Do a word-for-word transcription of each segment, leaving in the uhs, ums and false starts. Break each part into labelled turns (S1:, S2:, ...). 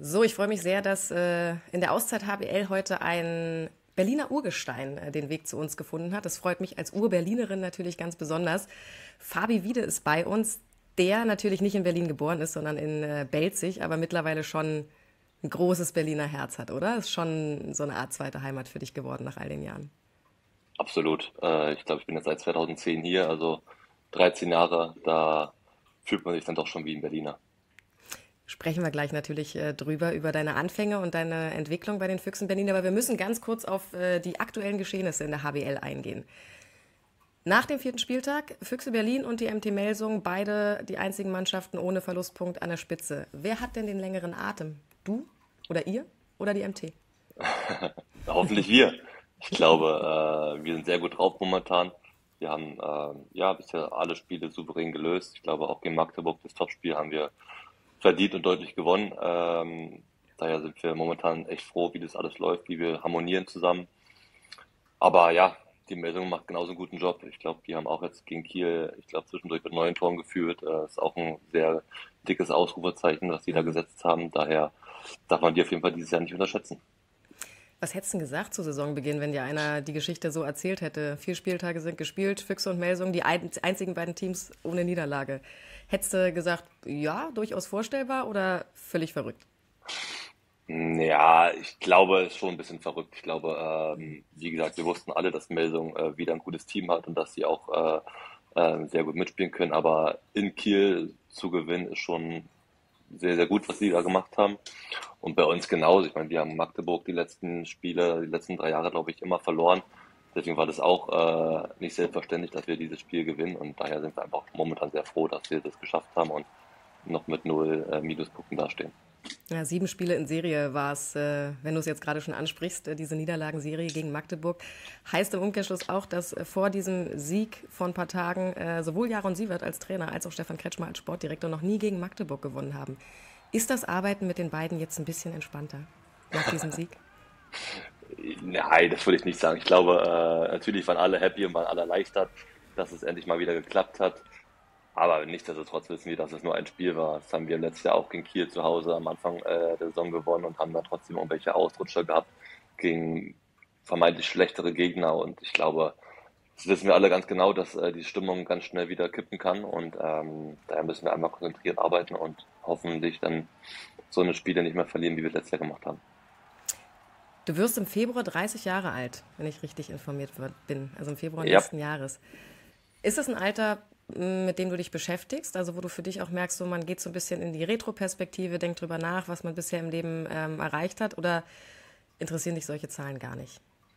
S1: So, ich freue mich sehr, dass äh, in der Auszeit H B L heute ein Berliner Urgestein äh, den Weg zu uns gefunden hat. Das freut mich als Ur-Berlinerin natürlich ganz besonders. Fabi Wiede ist bei uns, der natürlich nicht in Berlin geboren ist, sondern in äh, Belzig, aber mittlerweile schon ein großes Berliner Herz hat, oder? Ist schon so eine Art zweite Heimat für dich geworden nach all den Jahren.
S2: Absolut. Äh, ich glaube, ich bin jetzt seit zweitausendzehn hier, also dreizehn Jahre. Da fühlt man sich dann doch schon wie ein Berliner.
S1: Sprechen wir gleich natürlich äh, drüber, über deine Anfänge und deine Entwicklung bei den Füchsen Berlin. Aber wir müssen ganz kurz auf äh, die aktuellen Geschehnisse in der H B L eingehen. Nach dem vierten Spieltag, Füchse Berlin und die M T Melsung, beide die einzigen Mannschaften ohne Verlustpunkt an der Spitze. Wer hat denn den längeren Atem? Du oder ihr oder die M T?
S2: Hoffentlich wir. Ich glaube, äh, wir sind sehr gut drauf momentan. Wir haben äh, ja bisher alle Spiele souverän gelöst. Ich glaube, auch gegen Magdeburg, das Topspiel, haben wir verdient und deutlich gewonnen. Ähm, daher sind wir momentan echt froh, wie das alles läuft, wie wir harmonieren zusammen. Aber ja, die Meldung macht genauso einen guten Job. Ich glaube, die haben auch jetzt gegen Kiel, ich glaube, zwischendurch mit neun Toren geführt. Äh, ist auch ein sehr dickes Ausrufezeichen, was die da gesetzt haben. Daher darf man die auf jeden Fall dieses Jahr nicht unterschätzen.
S1: Was hättest du denn gesagt zu Saisonbeginn, wenn dir einer die Geschichte so erzählt hätte? Vier Spieltage sind gespielt, Füchse und Melsung, die ein, einzigen beiden Teams ohne Niederlage. Hättest du gesagt, ja, durchaus vorstellbar oder völlig verrückt?
S2: Ja, ich glaube, es ist schon ein bisschen verrückt. Ich glaube, ähm, wie gesagt, wir wussten alle, dass Melsung äh, wieder ein gutes Team hat und dass sie auch äh, äh, sehr gut mitspielen können. Aber in Kiel zu gewinnen ist schon sehr, sehr gut, was sie da gemacht haben. Und bei uns genauso. Ich meine, wir haben Magdeburg die letzten Spiele, die letzten drei Jahre, glaube ich, immer verloren. Deswegen war das auch äh, nicht selbstverständlich, dass wir dieses Spiel gewinnen. Und daher sind wir einfach momentan sehr froh, dass wir das geschafft haben und noch mit null äh, Minuspunkten dastehen.
S1: Ja, sieben Spiele in Serie war es, äh, wenn du es jetzt gerade schon ansprichst, äh, diese Niederlagenserie gegen Magdeburg. Heißt im Umkehrschluss auch, dass äh, vor diesem Sieg vor ein paar Tagen äh, sowohl Jaron Sievert als Trainer als auch Stefan Kretschmer als Sportdirektor noch nie gegen Magdeburg gewonnen haben. Ist das Arbeiten mit den beiden jetzt ein bisschen entspannter nach diesem Sieg?
S2: Nein, das würde ich nicht sagen. Ich glaube, äh, natürlich waren alle happy und waren alle erleichtert, dass es endlich mal wieder geklappt hat. Aber nichtsdestotrotz wissen wir, dass es nur ein Spiel war. Das haben wir letztes Jahr auch gegen Kiel zu Hause am Anfang äh, der Saison gewonnen und haben dann trotzdem irgendwelche Ausrutscher gehabt gegen vermeintlich schlechtere Gegner. Und ich glaube, das wissen wir alle ganz genau, dass äh, die Stimmung ganz schnell wieder kippen kann. Und ähm, daher müssen wir einmal konzentriert arbeiten und hoffentlich dann so eine Spiele nicht mehr verlieren, wie wir letztes Jahr gemacht haben.
S1: Du wirst im Februar dreißig Jahre alt, wenn ich richtig informiert wird- bin, also im Februar
S2: Ja,
S1: nächsten Jahres. Ist das ein Alter, m, mit dem du dich beschäftigst, also wo du für dich auch merkst, so man geht so ein bisschen in die Retroperspektive, denkt drüber nach, was man bisher im Leben ähm, erreicht hat, oder interessieren dich solche Zahlen gar nicht?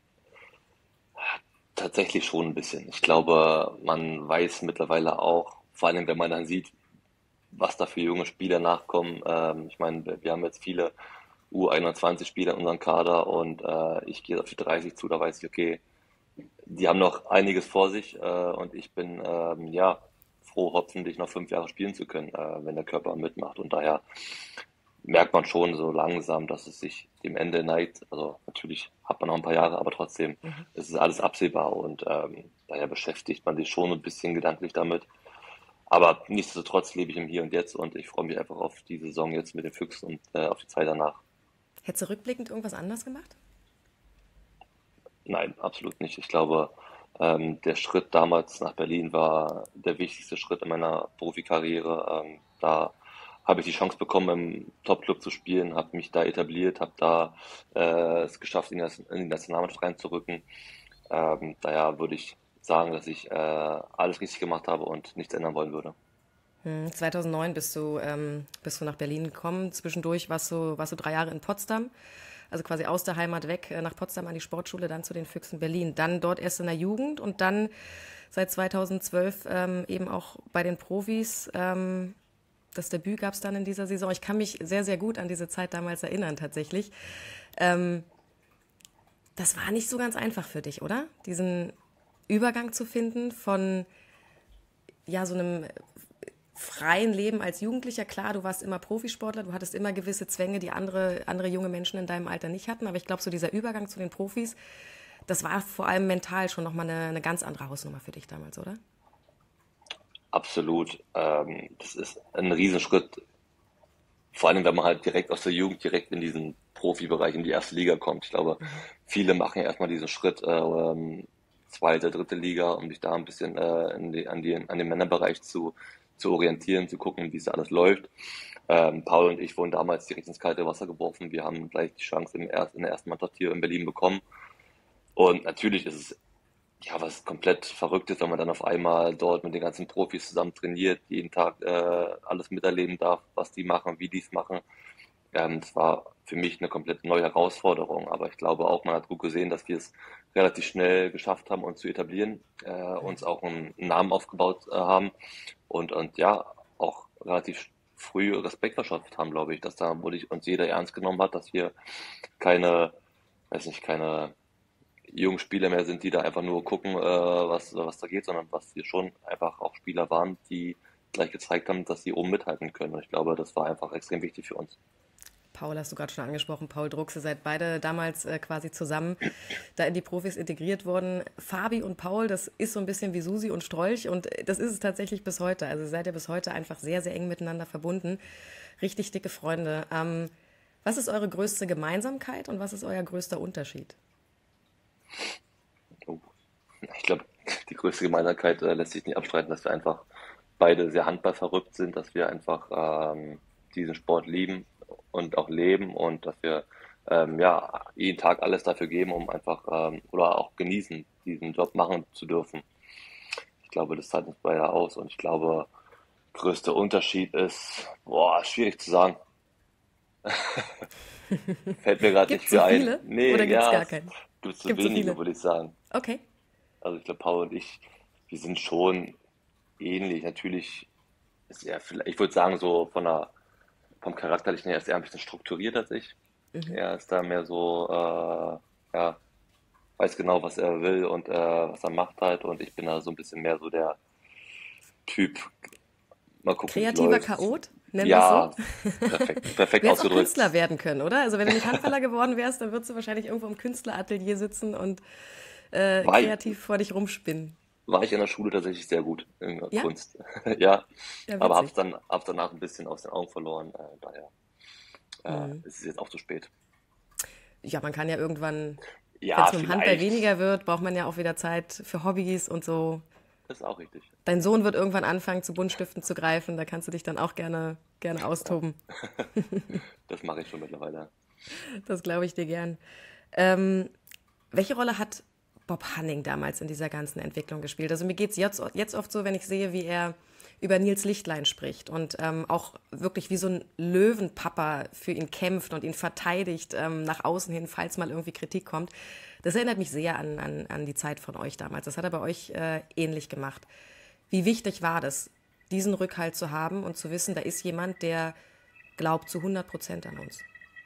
S2: tatsächlich schon ein bisschen. Ich glaube, man weiß mittlerweile auch, vor allem wenn man dann sieht, was da für junge Spieler nachkommen. Ähm, ich meine, wir wir haben jetzt viele U einundzwanzig-Spieler in unserem Kader und äh, ich gehe auf die dreißig zu, da weiß ich, okay, die haben noch einiges vor sich äh, und ich bin ähm, ja froh, hoffentlich noch fünf Jahre spielen zu können, äh, wenn der Körper mitmacht. Und daher merkt man schon so langsam, dass es sich dem Ende neigt. Also natürlich hat man noch ein paar Jahre, aber trotzdem es ist alles absehbar und ähm, daher beschäftigt man sich schon ein bisschen gedanklich damit. Aber nichtsdestotrotz lebe ich im Hier und Jetzt und ich freue mich einfach auf die Saison jetzt mit den Füchsen und äh, auf die Zeit danach.
S1: Hättest du rückblickend irgendwas anders gemacht?
S2: Nein, absolut nicht. Ich glaube, ähm, der Schritt damals nach Berlin war der wichtigste Schritt in meiner Profikarriere. Ähm, da habe ich die Chance bekommen, im Top-Club zu spielen, habe mich da etabliert, habe da äh, es geschafft, in, das, in die Nationalmannschaft reinzurücken. Ähm, daher würde ich sagen, dass ich äh, alles richtig gemacht habe und nichts ändern wollen würde.
S1: Hm, zweitausendneun bist du, ähm, bist du nach Berlin gekommen. Zwischendurch warst du, warst du drei Jahre in Potsdam, also quasi aus der Heimat weg, äh, nach Potsdam an die Sportschule, dann zu den Füchsen Berlin. Dann dort erst in der Jugend und dann seit zweitausendzwölf ähm, eben auch bei den Profis. Ähm, das Debüt gab es dann in dieser Saison. Ich kann mich sehr, sehr gut an diese Zeit damals erinnern, tatsächlich. Ähm, Das war nicht so ganz einfach für dich, oder? Diesen Übergang zu finden von ja, so einem freien Leben als Jugendlicher. Klar, du warst immer Profisportler, du hattest immer gewisse Zwänge, die andere, andere junge Menschen in deinem Alter nicht hatten. Aber ich glaube, so dieser Übergang zu den Profis, das war vor allem mental schon nochmal eine, eine ganz andere Hausnummer für dich damals, oder?
S2: Absolut. Ähm, das ist ein Riesenschritt vor allem, wenn man halt direkt aus der Jugend direkt in diesen Profibereich, in die erste Liga kommt. Ich glaube, viele machen ja erstmal diesen Schritt, äh, ähm, zweite, dritte Liga, um sich da ein bisschen äh, in die, an, die, an den Männerbereich zu, zu orientieren, zu gucken, wie es alles läuft. Ähm, Paul und ich wurden damals direkt ins kalte Wasser geworfen. Wir haben gleich die Chance im erst, in der ersten Mannschaft hier in Berlin bekommen. Und natürlich ist es ja was komplett Verrücktes, wenn man dann auf einmal dort mit den ganzen Profis zusammen trainiert, jeden Tag äh, alles miterleben darf, was die machen, wie die es machen. Ähm, das war für mich eine komplett neue Herausforderung, aber ich glaube auch, man hat gut gesehen, dass wir es relativ schnell geschafft haben, uns zu etablieren, äh, uns auch einen Namen aufgebaut äh, haben und, und ja, auch relativ früh Respekt verschafft haben, glaube ich, dass da wirklich uns jeder ernst genommen hat, dass wir keine, weiß nicht, keine jungen Spieler mehr sind, die da einfach nur gucken, äh, was, was da geht, sondern was wir schon einfach auch Spieler waren, die gleich gezeigt haben, dass sie oben mithalten können. Und ich glaube, das war einfach extrem wichtig für uns.
S1: Paul hast du gerade schon angesprochen, Paul Drucks, ihr seid beide damals äh, quasi zusammen da in die Profis integriert worden. Fabi und Paul, das ist so ein bisschen wie Susi und Strolch und das ist es tatsächlich bis heute. Also seid ihr bis heute einfach sehr, sehr eng miteinander verbunden. Richtig dicke Freunde. Ähm, was ist eure größte Gemeinsamkeit und was ist euer größter Unterschied?
S2: Oh. Ich glaube, die größte Gemeinsamkeit äh, lässt sich nicht abstreiten, dass wir einfach beide sehr handballverrückt sind, dass wir einfach ähm, diesen Sport lieben und auch leben und dass wir ähm, ja jeden Tag alles dafür geben, um einfach ähm, oder auch genießen, diesen Job machen zu dürfen. Ich glaube, das zahlt uns beide aus und ich glaube, größter Unterschied ist, boah, schwierig zu sagen. Fällt mir gerade nicht
S1: Gibt's so
S2: viel ein.
S1: viele
S2: Nee,
S1: oder gibt's
S2: ja,
S1: gar
S2: es
S1: keinen?
S2: gibt zu
S1: Gibt's so
S2: wenige,
S1: viele?
S2: würde ich sagen.
S1: Okay.
S2: Also ich glaube, Paul und ich, wir sind schon ähnlich. Natürlich ist er vielleicht, ich würde sagen, so von der, vom Charakterlichen her ist er ein bisschen strukturierter als ich. Er ist da mehr so, äh, ja, weiß genau, was er will und äh, was er macht halt. Und ich bin da so ein bisschen mehr so der Typ, mal gucken, wie es
S1: Kreativer
S2: läuft.
S1: Chaot, nennen wir es so.
S2: Ja, perfekt, perfekt
S1: Du hättest auch Künstler
S2: ausgedrückt.
S1: werden können, oder? Also wenn du nicht Handballer geworden wärst, dann würdest du wahrscheinlich irgendwo im Künstleratelier sitzen und äh,
S2: War ich,
S1: kreativ vor dich rumspinnen.
S2: war ich in der Schule tatsächlich sehr gut in der
S1: Ja?
S2: Kunst. Ja,
S1: Ja,
S2: aber
S1: witzig.
S2: hab's dann, hab's danach ein bisschen aus den Augen verloren. Äh, daher äh, ist es jetzt auch zu spät.
S1: Ja, man kann ja irgendwann, wenn
S2: Ja,
S1: es mit dem Handball
S2: vielleicht.
S1: weniger wird, braucht man ja auch wieder Zeit für Hobbys und so.
S2: Das ist auch richtig.
S1: Dein Sohn wird irgendwann anfangen, zu Buntstiften zu greifen. Da kannst du dich dann auch gerne, gerne
S2: Ja,
S1: austoben.
S2: das mache ich schon mittlerweile.
S1: Das glaube ich dir gern. Ähm, welche Rolle hat Bob Hanning damals in dieser ganzen Entwicklung gespielt? Also mir geht es jetzt, jetzt oft so, wenn ich sehe, wie er über Nils Lichtlein spricht und ähm, auch wirklich wie so ein Löwenpapa für ihn kämpft und ihn verteidigt ähm, nach außen hin, falls mal irgendwie Kritik kommt. Das erinnert mich sehr an, an, an die Zeit von euch damals. Das hat er bei euch äh, ähnlich gemacht. Wie wichtig war das, diesen Rückhalt zu haben und zu wissen, da ist jemand, der glaubt zu hundert Prozent an uns?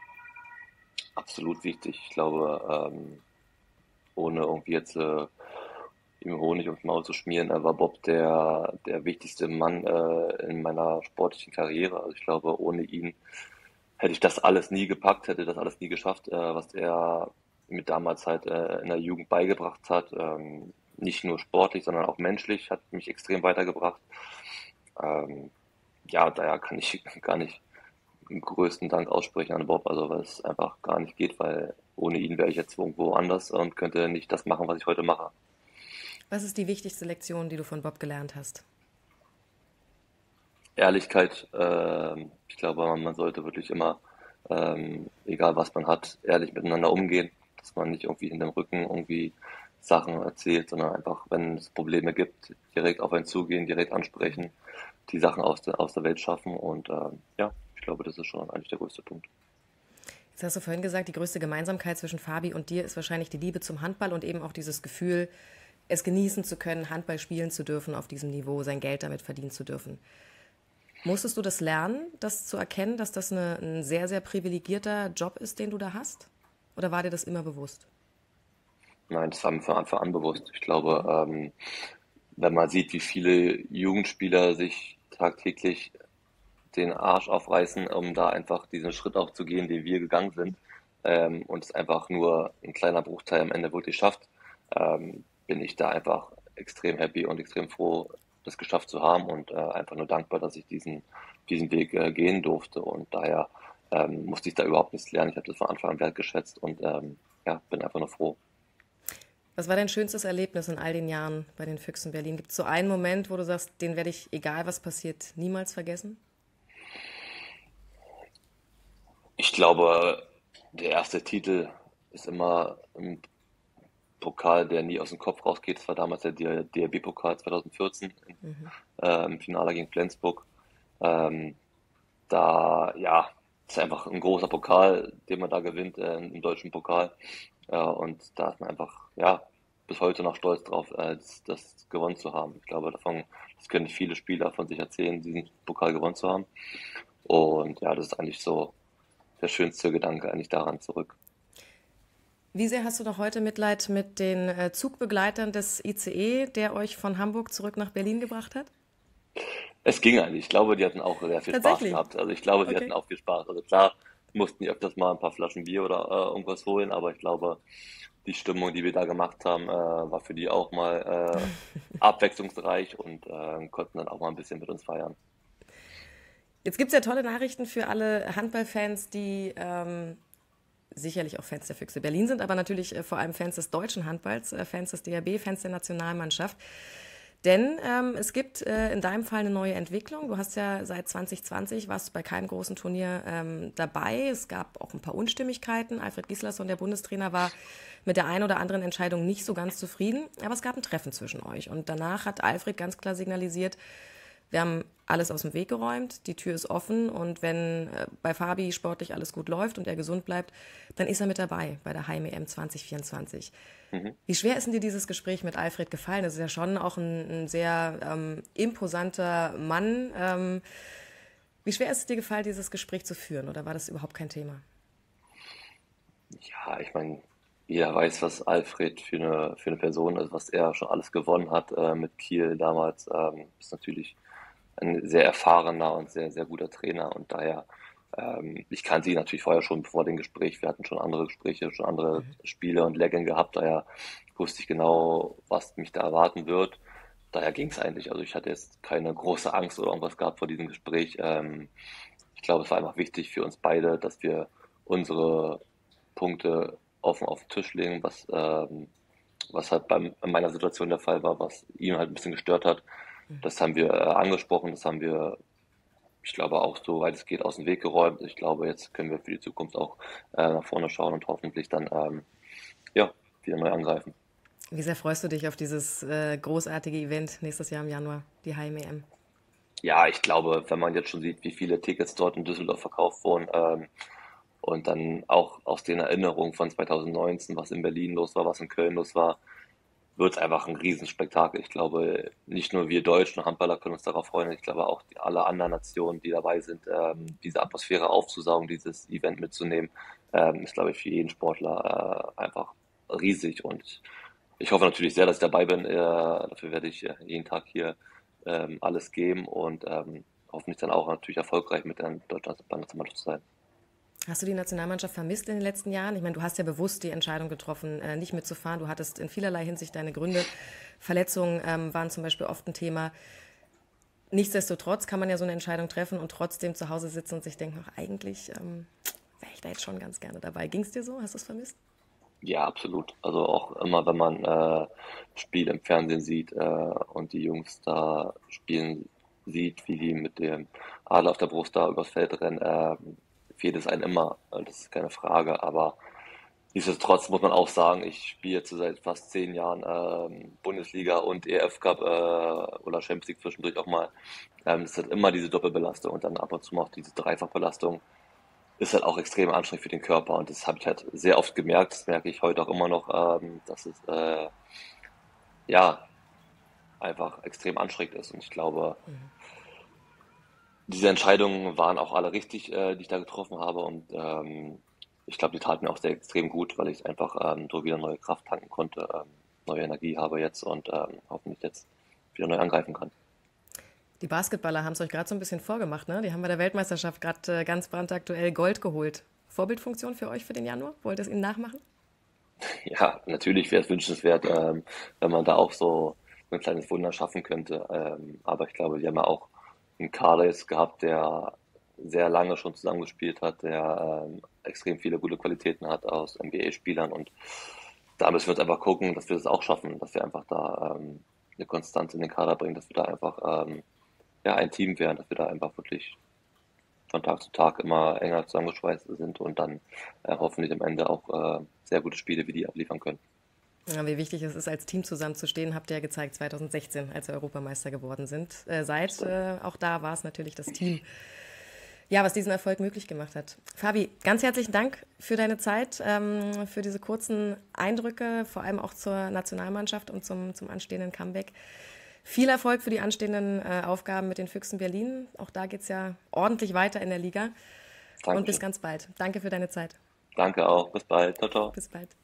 S2: Absolut wichtig. Ich glaube, ähm, ohne irgendwie jetzt äh, ihm Honig ums Maul zu schmieren, da war Bob der, der wichtigste Mann äh, in meiner sportlichen Karriere. Also ich glaube, ohne ihn hätte ich das alles nie gepackt, hätte das alles nie geschafft, äh, was er mir damals halt äh, in der Jugend beigebracht hat. Ähm, nicht nur sportlich, sondern auch menschlich, hat mich extrem weitergebracht. Ähm, ja, daher kann ich gar nicht den größten Dank aussprechen an Bob, also weil es einfach gar nicht geht, weil ohne ihn wäre ich jetzt irgendwo anders und könnte nicht das machen, was ich heute mache.
S1: Was ist die wichtigste Lektion, die du von Bob gelernt hast?
S2: Ehrlichkeit, ähm, ich glaube, man, man sollte wirklich immer, ähm, egal was man hat, ehrlich miteinander umgehen, dass man nicht irgendwie in dem Rücken irgendwie Sachen erzählt, sondern einfach, wenn es Probleme gibt, direkt auf einen zugehen, direkt ansprechen, die Sachen aus der, aus der Welt schaffen und ähm, ja, ich glaube, das ist schon eigentlich der größte Punkt.
S1: Jetzt hast du vorhin gesagt, die größte Gemeinsamkeit zwischen Fabi und dir ist wahrscheinlich die Liebe zum Handball und eben auch dieses Gefühl, es genießen zu können, Handball spielen zu dürfen auf diesem Niveau, sein Geld damit verdienen zu dürfen. Musstest du das lernen, das zu erkennen, dass das eine, ein sehr, sehr privilegierter Job ist, den du da hast? Oder war dir das immer bewusst?
S2: Nein, das war mir von Anfang an bewusst. Ich glaube, ähm, wenn man sieht, wie viele Jugendspieler sich tagtäglich den Arsch aufreißen, um da einfach diesen Schritt auch zu gehen, den wir gegangen sind, ähm, und es einfach nur ein kleiner Bruchteil am Ende wirklich schafft, ähm, bin ich da einfach extrem happy und extrem froh, das geschafft zu haben und äh, einfach nur dankbar, dass ich diesen, diesen Weg äh, gehen durfte. Und daher ähm, musste ich da überhaupt nichts lernen. Ich habe das von Anfang an wertgeschätzt und ähm, ja, bin einfach nur froh.
S1: Was war dein schönstes Erlebnis in all den Jahren bei den Füchsen Berlin? Gibt es so einen Moment, wo du sagst, den werde ich, egal was passiert, niemals vergessen?
S2: Ich glaube, der erste Titel ist immer ein Pokal, der nie aus dem Kopf rausgeht. Das war damals der D R B-Pokal zwanzig vierzehn äh, im Finale gegen Flensburg. Ähm, Da, ja, ist einfach ein großer Pokal, den man da gewinnt, äh, im deutschen Pokal. Äh, und da ist man einfach, ja, bis heute noch stolz drauf, äh, das, das gewonnen zu haben. Ich glaube, davon, das können nicht viele Spieler von sich erzählen, diesen Pokal gewonnen zu haben. Und ja, das ist eigentlich so der schönste Gedanke eigentlich daran zurück.
S1: Wie sehr hast du noch heute Mitleid mit den äh, Zugbegleitern des I C E, der euch von Hamburg zurück nach Berlin gebracht hat?
S2: Es ging eigentlich. Ich glaube, die hatten auch sehr viel Spaß
S1: Tatsächlich.
S2: gehabt. Also ich glaube, die hatten
S1: Okay.
S2: auch viel Spaß. Also klar, mussten die öfters mal ein paar Flaschen Bier oder äh, irgendwas holen, aber ich glaube, die Stimmung, die wir da gemacht haben, äh, war für die auch mal äh, abwechslungsreich und äh, konnten dann auch mal ein bisschen mit uns feiern.
S1: Jetzt gibt es ja tolle Nachrichten für alle Handballfans, die ähm, sicherlich auch Fans der Füchse Berlin sind, aber natürlich äh, vor allem Fans des deutschen Handballs, äh, Fans des D R B, Fans der Nationalmannschaft. Denn ähm, es gibt äh, in deinem Fall eine neue Entwicklung. Du hast ja seit zwanzig zwanzig, warst du bei keinem großen Turnier ähm, dabei. Es gab auch ein paar Unstimmigkeiten. Alfred Gislason, der Bundestrainer, war mit der einen oder anderen Entscheidung nicht so ganz zufrieden. Aber es gab ein Treffen zwischen euch. Und danach hat Alfred ganz klar signalisiert, wir haben alles aus dem Weg geräumt, die Tür ist offen und wenn äh, bei Fabi sportlich alles gut läuft und er gesund bleibt, dann ist er mit dabei bei der Heim-E M zwanzig vierundzwanzig.
S2: Mhm.
S1: Wie schwer ist denn dir dieses Gespräch mit Alfred gefallen? Das ist ja schon auch ein, ein sehr ähm, imposanter Mann. Ähm, wie schwer ist es dir gefallen, dieses Gespräch zu führen oder war das überhaupt kein Thema?
S2: Ja, ich meine, jeder weiß, was Alfred für eine, für eine Person ist, was er schon alles gewonnen hat äh, mit Kiel damals. Ähm, ist natürlich ein sehr erfahrener und sehr, sehr guter Trainer und daher, ähm, ich kannte ihn natürlich vorher schon vor dem Gespräch. Wir hatten schon andere Gespräche, schon andere Spiele und Legging gehabt, daher wusste ich genau, was mich da erwarten wird. Daher ging es eigentlich. Also ich hatte jetzt keine große Angst oder irgendwas gehabt vor diesem Gespräch. Ähm, ich glaube, es war einfach wichtig für uns beide, dass wir unsere Punkte offen auf den Tisch legen, was, ähm, was halt beim, in meiner Situation der Fall war, was ihn halt ein bisschen gestört hat. Das haben wir äh, angesprochen, das haben wir, ich glaube, auch so weit es geht, aus dem Weg geräumt. Ich glaube, jetzt können wir für die Zukunft auch äh, nach vorne schauen und hoffentlich dann ähm, ja, wieder neu angreifen.
S1: Wie sehr freust du dich auf dieses äh, großartige Event nächstes Jahr im Januar, die Heim-E M?
S2: Ja, ich glaube, wenn man jetzt schon sieht, wie viele Tickets dort in Düsseldorf verkauft wurden, ähm, und dann auch aus den Erinnerungen von zwanzig neunzehn, was in Berlin los war, was in Köln los war, wird es einfach ein Riesenspektakel. Ich glaube, nicht nur wir deutschen Handballer können uns darauf freuen, ich glaube auch die, alle anderen Nationen, die dabei sind, ähm, diese Atmosphäre aufzusaugen, dieses Event mitzunehmen, ähm, ist, glaube ich, für jeden Sportler äh, einfach riesig. Und ich hoffe natürlich sehr, dass ich dabei bin. Äh, dafür werde ich äh, jeden Tag hier ähm, alles geben und ähm, hoffentlich dann auch natürlich erfolgreich mit der deutschen Nationalmannschaft zu sein.
S1: Hast du die Nationalmannschaft vermisst in den letzten Jahren? Ich meine, du hast ja bewusst die Entscheidung getroffen, äh, nicht mitzufahren. Du hattest in vielerlei Hinsicht deine Gründe. Verletzungen ähm, waren zum Beispiel oft ein Thema. Nichtsdestotrotz kann man ja so eine Entscheidung treffen und trotzdem zu Hause sitzen und sich denken, ach, eigentlich ähm, wäre ich da jetzt schon ganz gerne dabei. Ging es dir so? Hast du es vermisst?
S2: Ja, absolut. Also auch immer, wenn man äh, Spiele im Fernsehen sieht äh, und die Jungs da spielen sieht, wie die mit dem Adler auf der Brust da übers Feld rennen, äh, fehlt es einem immer. äh, Das ist keine Frage. Aber nichtsdestotrotz muss man auch sagen, ich spiele jetzt seit fast zehn Jahren ähm, Bundesliga und E F Cup äh, oder Champions League zwischendurch auch mal. Ähm, es hat immer diese Doppelbelastung und dann ab und zu mal auch diese Dreifachbelastung ist halt auch extrem anstrengend für den Körper und das habe ich halt sehr oft gemerkt, das merke ich heute auch immer noch, ähm, dass es äh, ja einfach extrem anstrengend ist und ich glaube, diese Entscheidungen waren auch alle richtig, äh, die ich da getroffen habe und ähm, ich glaube, die taten mir auch sehr extrem gut, weil ich einfach ähm, so wieder neue Kraft tanken konnte, ähm, neue Energie habe jetzt und ähm, hoffentlich jetzt wieder neu angreifen kann.
S1: Die Basketballer haben es euch gerade so ein bisschen vorgemacht, ne? Die haben bei der Weltmeisterschaft gerade äh, ganz brandaktuell Gold geholt. Vorbildfunktion für euch für den Januar? Wollt ihr es ihnen nachmachen?
S2: Ja, natürlich wäre es wünschenswert, ähm, wenn man da auch so ein kleines Wunder schaffen könnte. Ähm, aber ich glaube, wir haben ja auch einen Kader jetzt gehabt, der sehr lange schon zusammengespielt hat, der ähm, extrem viele gute Qualitäten hat aus N B A-Spielern und da müssen wir jetzt einfach gucken, dass wir das auch schaffen, dass wir einfach da ähm, eine Konstanz in den Kader bringen, dass wir da einfach ähm, ja, ein Team werden, dass wir da einfach wirklich von Tag zu Tag immer enger zusammengeschweißt sind und dann äh, hoffentlich am Ende auch äh, sehr gute Spiele wie die abliefern können.
S1: Ja, wie wichtig es ist, als Team zusammenzustehen, habt ihr ja gezeigt zwanzig sechzehn, als ihr Europameister geworden sind. Äh, seid, äh, auch da war es natürlich das Team, ja, was diesen Erfolg möglich gemacht hat. Fabi, ganz herzlichen Dank für deine Zeit, ähm, für diese kurzen Eindrücke, vor allem auch zur Nationalmannschaft und zum, zum anstehenden Comeback. Viel Erfolg für die anstehenden äh, Aufgaben mit den Füchsen Berlin. Auch da geht es ja ordentlich weiter in der Liga. Und bis
S2: Dankeschön.
S1: ganz bald. Danke für deine Zeit.
S2: Danke auch. Bis bald. Ciao, ciao.
S1: Bis bald.